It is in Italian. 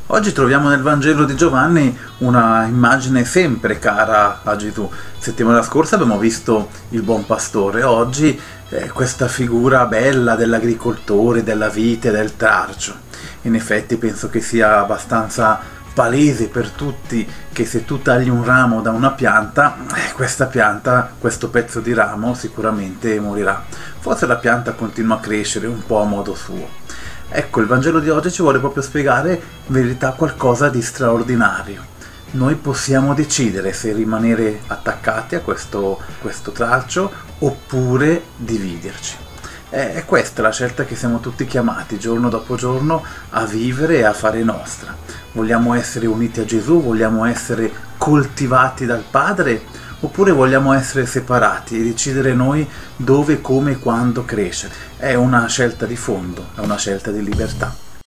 Oggi troviamo nel Vangelo di Giovanni una immagine sempre cara a Gesù. Settimana scorsa abbiamo visto il buon pastore, oggi questa figura bella dell'agricoltore, della vite, del tralcio. In effetti penso che sia abbastanza palese per tutti che se tu tagli un ramo da una pianta, questa pianta, questo pezzo di ramo sicuramente morirà. Forse la pianta continua a crescere un po' a modo suo. Ecco, il Vangelo di oggi ci vuole proprio spiegare in verità qualcosa di straordinario. Noi possiamo decidere se rimanere attaccati a questo tralcio oppure dividerci. È questa la scelta che siamo tutti chiamati giorno dopo giorno a vivere e a fare nostra. Vogliamo essere uniti a Gesù, vogliamo essere coltivati dal Padre, oppure vogliamo essere separati e decidere noi dove, come e quando crescere. È una scelta di fondo, è una scelta di libertà.